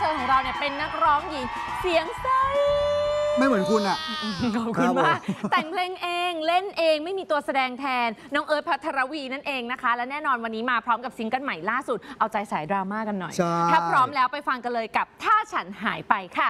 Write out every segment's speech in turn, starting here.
เชิญของเราเนี่ยเป็นนักร้องหญิงเสียงใสไม่เหมือนคุณอ่ะขอบคุณมากแต่งเพลงเองเล่นเองไม่มีตัวแสดงแทนน้องเอิร์ธ ภัทรวีนั่นเองนะคะและแน่นอนวันนี้มาพร้อมกับซิงเกิลใหม่ล่าสุดเอาใจสายดราม่ากันหน่อยถ้าพร้อมแล้วไปฟังกันเลยกับถ้าฉันหายไปค่ะ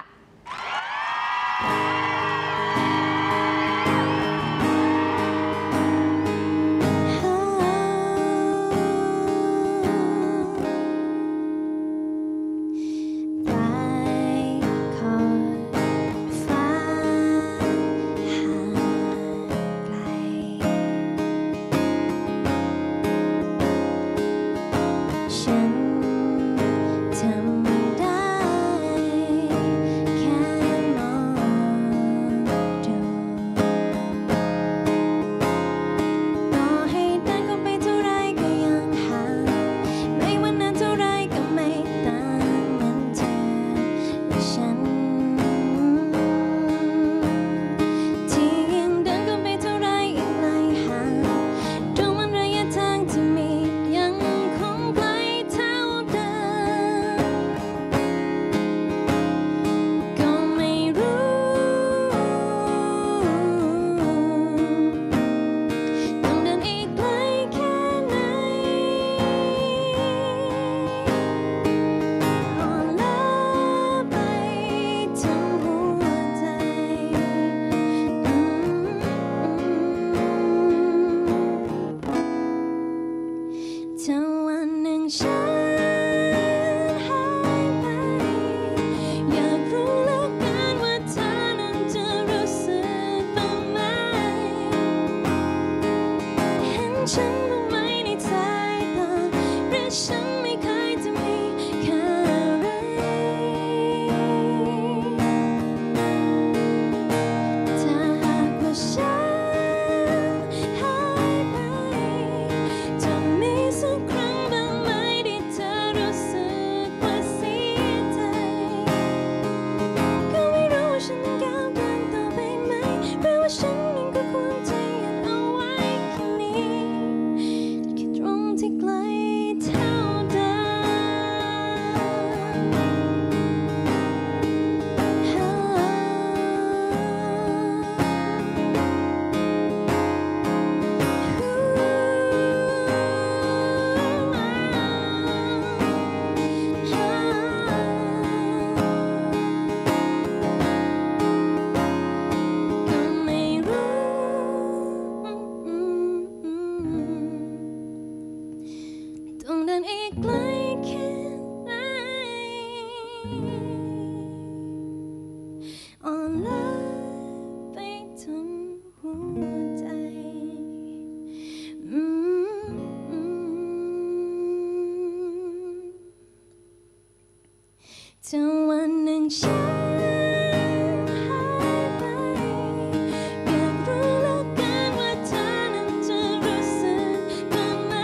จะวันหนึ่งฉันหายไปอยากรู้แล้วกันว่าเธอนั้นจะรู้สึกบ้างไหม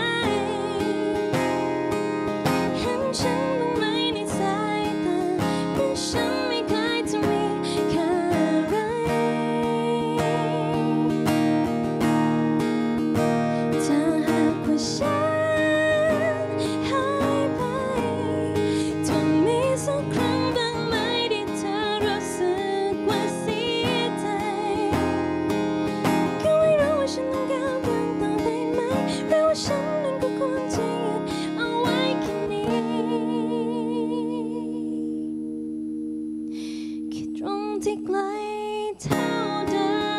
เห็นฉันบ้างไหมในสายตาเพราะฉันไม่เคยจะมีค่าอะไรถ้าหากว่าฉันหายไปจะมีสักครั้งบ้างไหมที่เธอรู้สึกว่าเสียใจก็ไม่รู้ว่าฉันต้องก้าวเดินต่อไปไหมหรือว่าฉันนั้นก็ควรจะหยุดเอาไว้แค่นี้แค่ตรงที่ไกลเท่าเดิม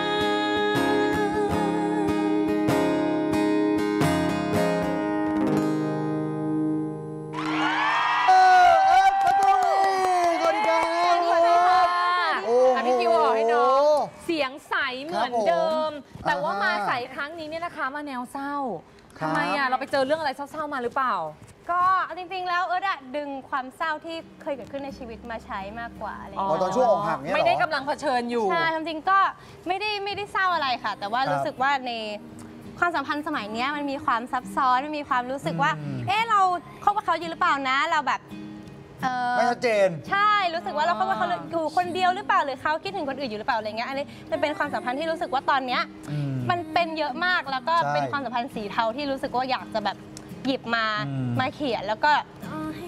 พี่คิวบอกให้น้องเสียงใสเหมือนเดิมแต่ว่ามาใสครั้งนี้เนี่ยนะคะมาแนวเศร้าทำไมอ่ะเราไปเจอเรื่องอะไรเศร้าๆมาหรือเปล่าก็จริงๆแล้วเอิร์ธอะดึงความเศร้าที่เคยเกิดขึ้นในชีวิตมาใช้มากกว่าอะไรอย่างตเงี้อนช่วงอกหักเนี่ยเหรอไม่ได้กำลังเผชิญอยู่ใช่จริงๆก็ไม่ได้เศร้าอะไรค่ะ แต่ว่ารู้สึกว่าในความสัมพันธ์สมัยนี้มันมีความซับซ้อนมันมีความรู้สึกว่าเราคบกับเขาอยู่หรือเปล่านะเราแบบไม่ชัดเจนใช่รู้สึกว่าเราเข้ามาเขาอยู่คนเดียวหรือเปล่าหรือเขาคิดถึงคนอื่นอยู่หรือเปล่าอะไรเงี้ยอันนี้มันเป็นความสัมพันธ์ที่รู้สึกว่าตอนเนี้ยมันเป็นเยอะมากแล้วก็เป็นความสัมพันธ์สีเทาที่รู้สึกว่าอยากจะแบบหยิบมาเขียนแล้วก็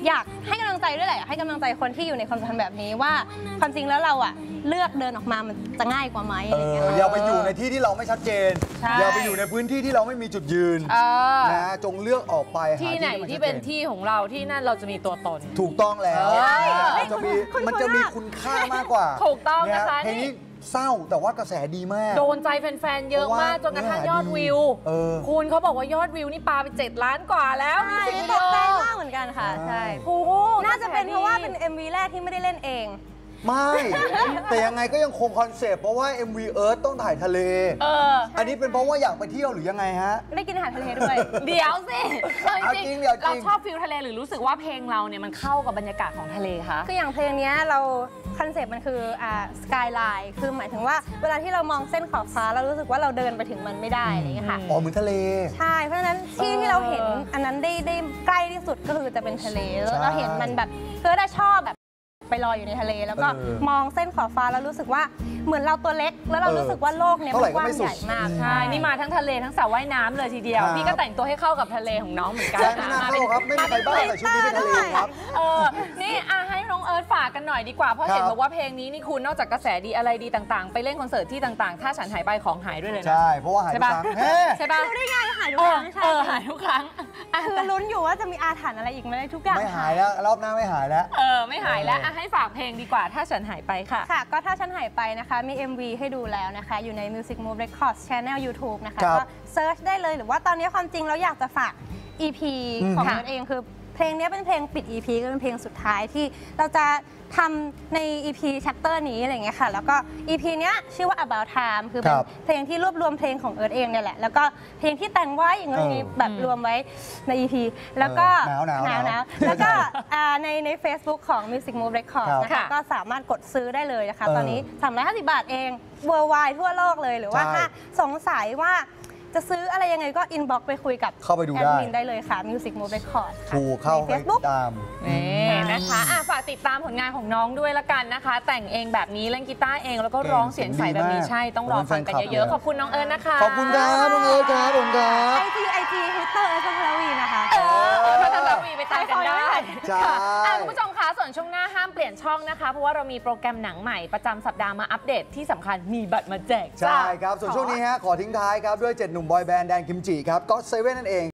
อยากให้กำลังใจด้วยแหละให้กำลังใจคนที่อยู่ในความสัมพันธ์แบบนี้ว่าความจริงแล้วเราอะเลือกเดินออกมามันจะง่ายกว่าไหมอะไรเงี้ยอย่าไปอยู่ในที่ที่เราไม่ชัดเจน อย่าไปอยู่ในพื้นที่ที่เราไม่มีจุดยืนนะจงเลือกออกไปที่ไหนที่เป็นที่ของเราที่นั่นเราจะมีตัวตนถูกต้องแล้วมันจะมีคุณค่ามากกว่าถูกต้องนะคะเพลงนี้เศร้าแต่ว่ากระแสดีมากโดนใจแฟนๆเยอะมากจนกระทั่งยอดวิวคุณเขาบอกว่ายอดวิวนี่ปาไป7 ล้านกว่าแล้วใช่ตกใจมากเหมือนกันค่ะใช่น่าจะเป็นเพราะว่าเป็น MV แรกที่ไม่ได้เล่นเองไม่แต่ยังไงก็ยังคงคอนเซปต์เพราะว่า MV Earth ต้องถ่ายทะเลอันนี้เป็นเพราะว่าอยากไปเที่ยวหรือยังไงฮะได้กินอาหารทะเลด้วยเดี๋ยวสิจริงเราชอบฟิลทะเลหรือรู้สึกว่าเพลงเราเนี่ยมันเข้ากับบรรยากาศของทะเลคะคืออย่างเพลงนี้เราคอนเซปต์มันคือสกายไลน์คือหมายถึงว่าเวลาที่เรามองเส้นขอบฟ้าเรารู้สึกว่าเราเดินไปถึงมันไม่ได้อะไรอย่างเงี้ยค่ะเหมือนทะเลใช่เพราะฉะนั้นที่เราเห็นอันนั้นได้ใกล้ที่สุดก็คือจะเป็นทะเลแล้วเราเห็นมันแบบคือได้ชอบแบบไปลอยอยู่ในทะเลแล้วก็มองเส้นขอบฟ้าแล้วรู้สึกว่าเหมือนเราตัวเล็กแล้วเรารู้สึกว่าโลกเนี่ยมันกว้างใหญ่มากใช่นี่มาทั้งทะเลทั้งสระว่ายน้ำเลยทีเดียวพี่ก็แต่งตัวให้เข้ากับทะเลของน้องเหมือนกันไม่น่าเข้าครับไม่มีใครบ้าแต่ชุดนี้เป็นทะเลครับนี่ให้น้องเอิร์ธฝากกันหน่อยดีกว่าเพราะเห็นบอกว่าเพลงนี้นี่คุณนอกจากกระแสดีอะไรดีต่างๆไปเล่นคอนเสิร์ตที่ต่างๆถ้าฉันหายไปของหายด้วยเลยนะใช่เพราะว่าหายทุกครั้งใช่ป่ะรู้ได้ไงหายทุกครั้งใช่หายทุกครั้งคือลุ้นอยู่ว่าจะมีอาถรรพ์อะไรอีกไหมทุกอย่างไม่หายแล้วรอบหน้าไม่หายแล้วไม่หายแล้วให้ฝากเพลงดีกว่าถ้าฉันหายไปค่ะค่ะก็ถ้าฉันหายไปนะคะมี MV ให้ดูแล้วนะคะอยู่ใน Music Move Records Channel YouTube นะคะก็เซิร์ชได้เลยหรือว่าตอนนี้ความจริงเราอยากจะฝาก EP ของเราเองคือเพลงนี้เป็นเพลงปิด EP ก็เป็นเพลงสุดท้ายที่เราจะทำใน EP chapter นี้อะไรเงี้ยค่ะแล้วก็ EP เนี้ยชื่อว่า About Time คือเป็นเพลงที่รวบรวมเพลงของเอิร์ธเองเนี่ยแหละแล้วก็เพลงที่แต่งไว้อย่างนี้แบบรวมไว้ใน EP แล้วก็หนาวแล้วก็ใน Facebook ของ Music Move Records นะคะก็สามารถกดซื้อได้เลยนะคะตอนนี้350 บาทเอง worldwide ทั่วโลกเลยหรือว่าถ้าสงสัยว่าจะซื้ออะไรยังไงก็อินบ็อกซ์ไปคุยกับเข้าไปดูแอดมินได้เลยค่ะ Music Move Records ถูกเข้าไปตามนี่นะคะฝากติดตามผลงานของน้องด้วยละกันนะคะแต่งเองแบบนี้เล่นกีตาร์เองแล้วก็ร้องเสียงใสแบบนี้ใช่ต้องรอฟังกันเยอะๆขอบคุณน้องเอิร์ธนะคะขอบคุณครับน้องเอิร์ธครับผมครับ IG Twitter เอิร์ธพัทรวีนะคะพัทรวีไปตามกันได้คุณผู้ชมคะส่วนช่วงหน้าห้ามเปลี่ยนช่องนะคะเพราะว่าเรามีโปรแกรมหนังใหม่ประจำสัปดาห์มาอัปเดตที่สำคัญมีบัตรมาแจกใช่ครับส่วนช่วงนี้ขอทิ้งท้ายครับด้วย7 หนุ่มบอยแบนด์แดนกิมจิครับก็7นั่นเอง